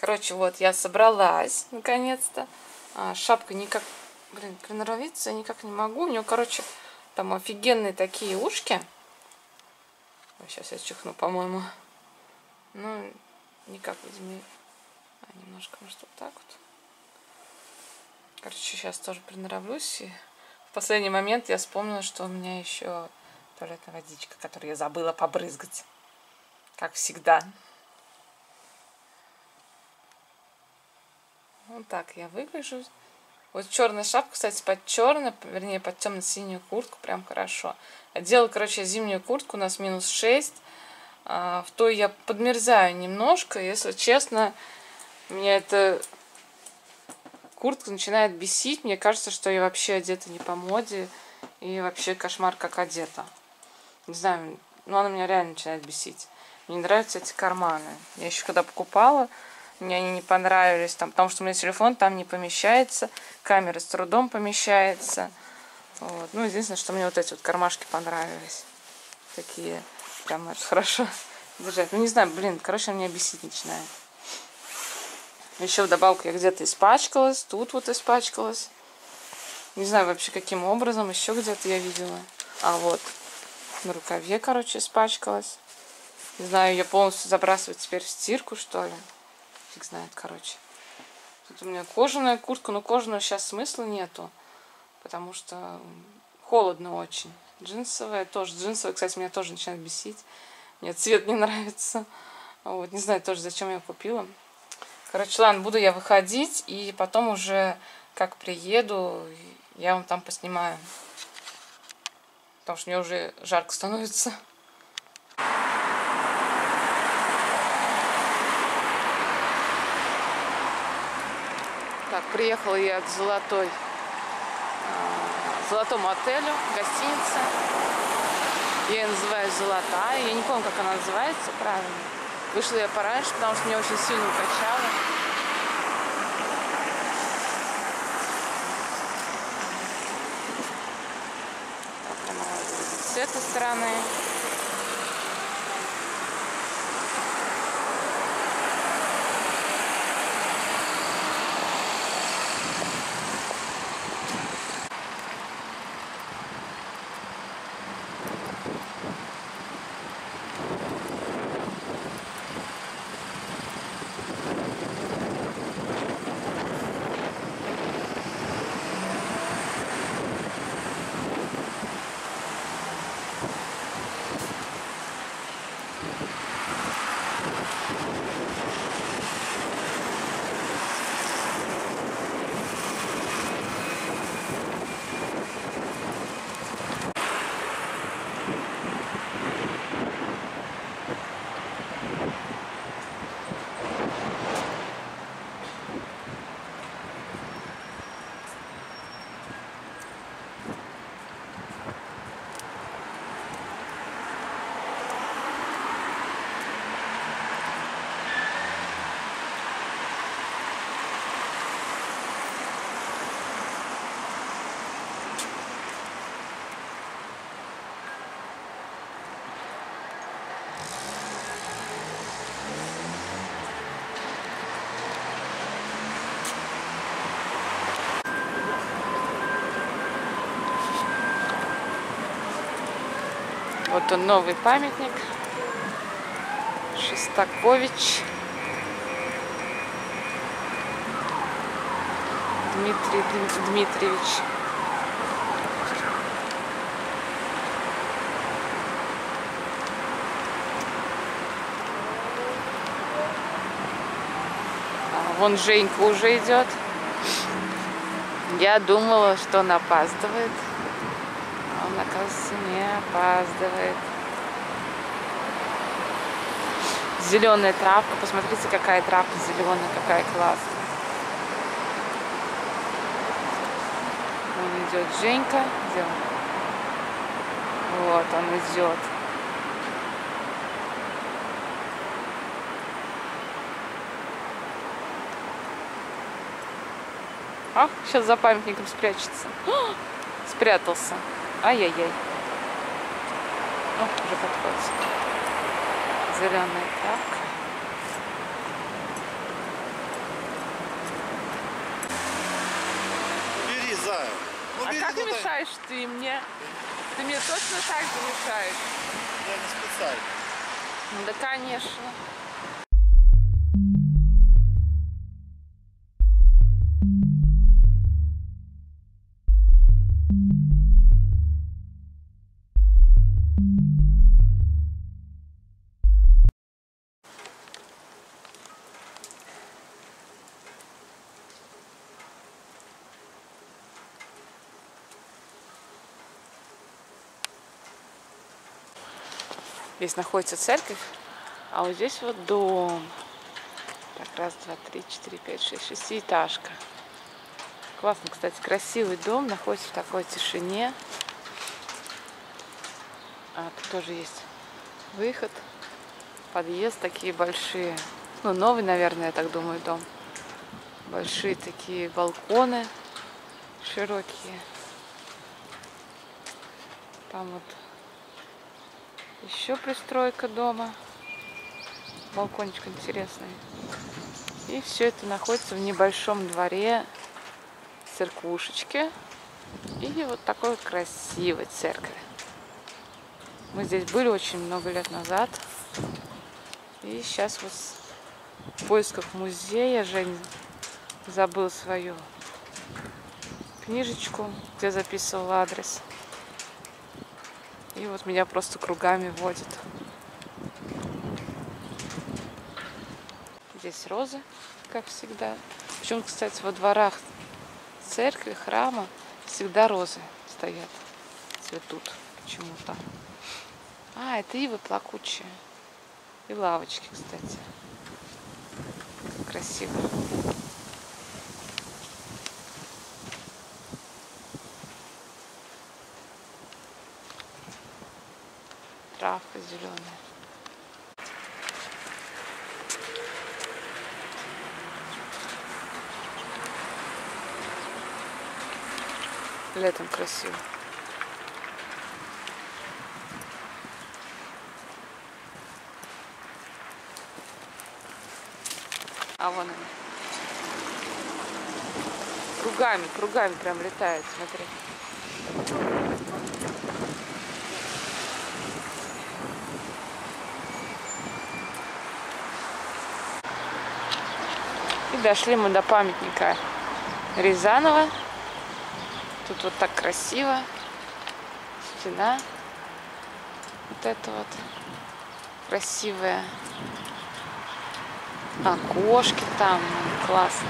Короче, вот я собралась наконец-то. Шапка никак, блин, приноровиться я никак не могу. У нее, короче, там офигенные такие ушки. Сейчас я чихну, по-моему. Ну, никак, видимо, немножко, может, вот так вот. Короче, сейчас тоже приноровлюсь. И в последний момент я вспомнила, что у меня еще туалетная водичка, которую я забыла побрызгать. Как всегда. Вот так я выгляжу. Вот черная шапка, кстати, под черную, вернее, под темно-синюю куртку прям хорошо. Одела, короче, зимнюю куртку, у нас -6. В той я подмерзаю немножко. Если честно, меня эта куртка начинает бесить. Мне кажется, что я вообще одета не по моде. И вообще кошмар, как одета. Не знаю, но она меня реально начинает бесить. Мне нравятся эти карманы. Я еще когда покупала, мне они не понравились. Там, потому что у меня телефон там не помещается. Камера с трудом помещается. Вот. Ну, единственное, что мне вот эти вот кармашки понравились. Такие прям это хорошо держать. Ну, не знаю, блин, короче, меня бесить начинает. Еще вдобавок я где-то испачкалась. Тут вот испачкалась. Не знаю вообще каким образом. Еще где-то я видела. А вот на рукаве, короче, испачкалась. Не знаю, ее полностью забрасывать теперь в стирку, что ли. Фиг знает, короче. Тут у меня кожаная куртка, но кожаную сейчас смысла нету. Потому что холодно очень. Джинсовая тоже. Джинсовая, кстати, меня тоже начинает бесить. Мне цвет не нравится. Вот, не знаю тоже, зачем я купила. Короче, ладно, буду я выходить. И потом уже, как приеду, я вам там поснимаю. Потому что мне уже жарко становится. Так, приехала я к золотому отелю, гостинице. Я ее называю «Золотая». Я не помню, как она называется правильно. Вышла я пораньше, потому что меня очень сильно укачало. Так, она выглядит с этой стороны. Вот он, новый памятник. Шостакович Дмитрий Дмитриевич. Вон Женька уже идет. Я думала, что он опаздывает. А он, оказывается, не опаздывает. Зеленая травка. Посмотрите, какая травка зеленая, какая классная. Вон идет Женька. Где он? Вот он идет. А, сейчас за памятником спрячется. Спрятался. Ай-яй-яй. О, уже подходит. Зеленая травка. как мешаешь ты мне? Ты мне точно так же мешаешь. Я не специально. Да, конечно. Здесь находится церковь, а вот здесь вот дом. Так, раз, два, три, четыре, пять, шесть, шестиэтажка. Классно, кстати, красивый дом, находится в такой тишине. А тут тоже есть выход, подъезд, такие большие. Ну, новый, наверное, я так думаю, дом. Большие такие балконы, широкие. Там вот еще пристройка дома. Балкончик интересный. И все это находится в небольшом дворе церквушечки. И вот такой вот красивой церкви. Мы здесь были очень много лет назад. И сейчас вот в поисках музея Жень забыл свою книжечку, где записывал адрес. И вот меня просто кругами водит. Здесь розы, как всегда. Причем, кстати, во дворах церкви, храма всегда розы стоят, цветут почему-то. А, это ивы плакучие. И лавочки, кстати. Красиво. Травка зеленая. Летом красиво. А вон они. Кругами прям летают, смотри. И дошли мы до памятника Рязанова. Тут вот так красиво. Стена. Вот это вот красивая. Окошки там. Классно.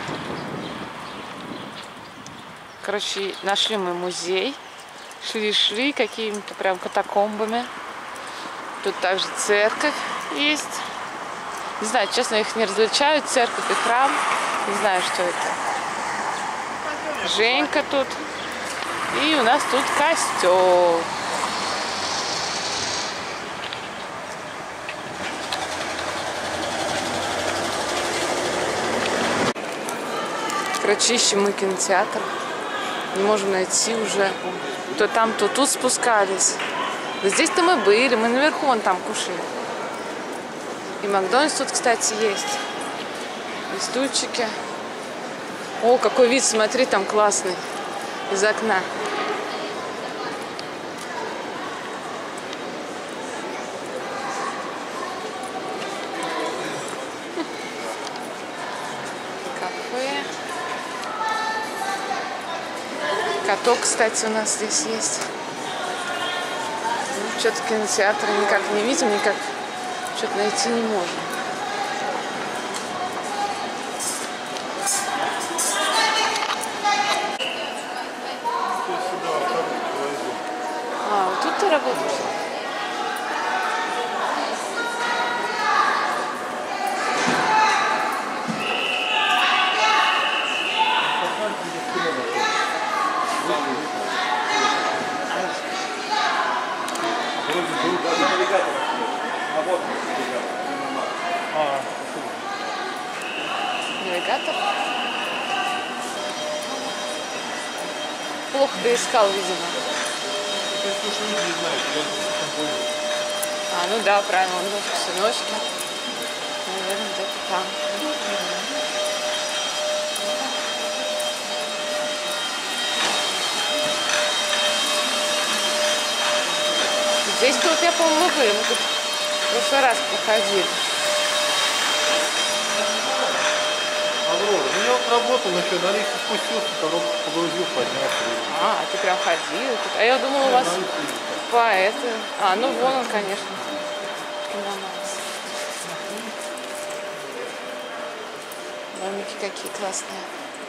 Короче, нашли мы музей. Шли какими-то прям катакомбами. Тут также церковь есть. Не знаю, честно, их не различаю. Церковь и храм. Не знаю, что это. Женька тут. И у нас тут костел. Короче, ищем мы кинотеатр. Не можем найти уже. То там, то тут спускались. Да здесь-то мы были. Мы наверху вон там кушали. И Макдональдс тут, кстати, есть. И стульчики. О, какой вид, смотри, там классный. Из окна. Кафе. Каток, кстати, у нас здесь есть. Ну, что-то кинотеатра никак не видим, никак что-то найти не можем. А, вот тут ты работаешь? Навигатор. Плохо ты искал, видимо. А, ну да, правильно, он в сыночке. Наверное, где-то там. по-моему, мы были. Мы тут в прошлый раз проходили. Аврора. Ну я работал еще, на лифте спустился, коробку погрузил, поднялся. А ты прям ходил тут. А я думала, у вас по это. А, ну вон он, конечно. Домики какие классные.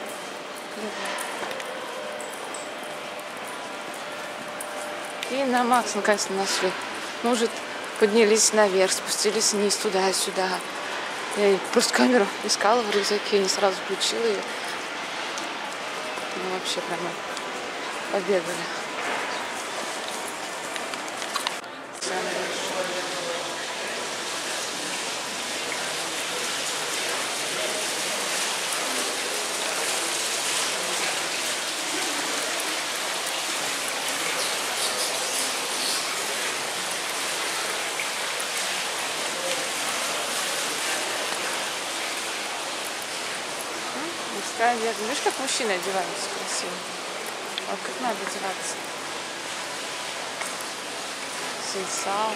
И на Макс наконец-то нашли. Мы уже поднялись наверх, спустились вниз, туда-сюда. Я просто камеру искала в рюкзаке, не сразу включила ее. Ну вообще прямо побегали. Мужская одежда. Видишь, как мужчины одеваются красиво? Вот как надо одеваться. Сенсал.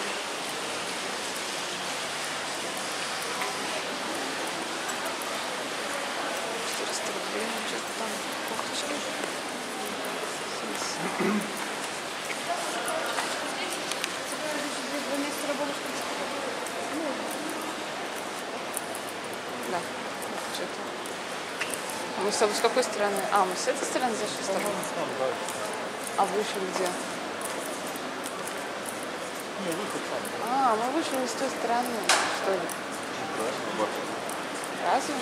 400 рублей. Что-то там кофточки. Да, что-то. А мы с тобой с какой стороны? А, мы с этой стороны зашли с тобой? А вышли где? А, мы вышли не с той стороны, что ли? Разве?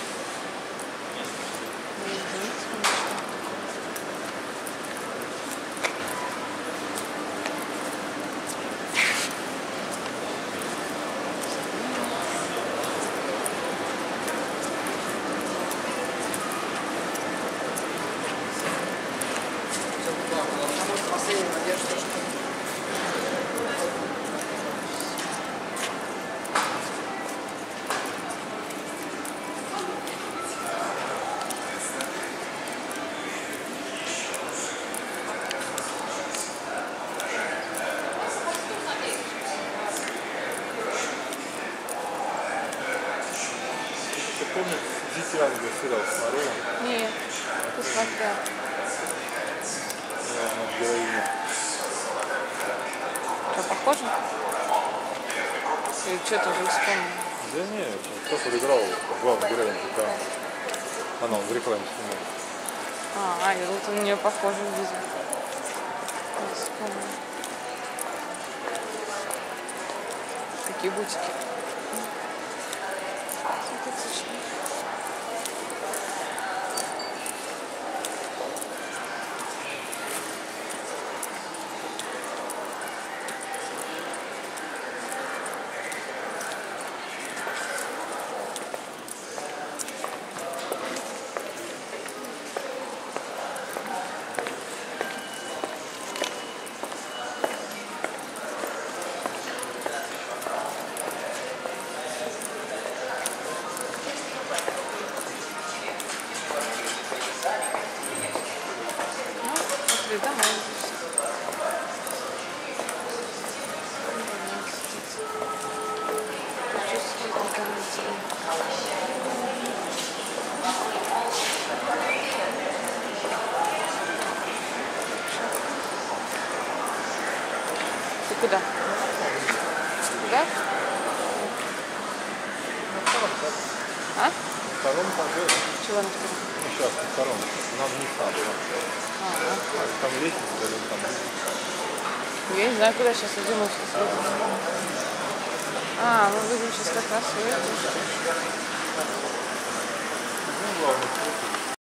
Ну, извините, конечно. Ты помнишь, «Дикий ангел» сериал смотрела? Нет, посмотрел. Героиня. Что, похоже? Или что ты уже вспомнил? Да нет, кто подыграл главную героиню, когда она в рекламе снимает. И вот он на нее похоже видел. Не вспомнил. Какие бутики. Симпатично. Домой. Ты куда? Куда? А? Втором этаже. Чего на втором? Ну, сейчас, на втором. Нам вниз надо. Там лестница, там. Я не знаю, куда сейчас идем. Мы выйдем сейчас как раз в эту. Ну, главное,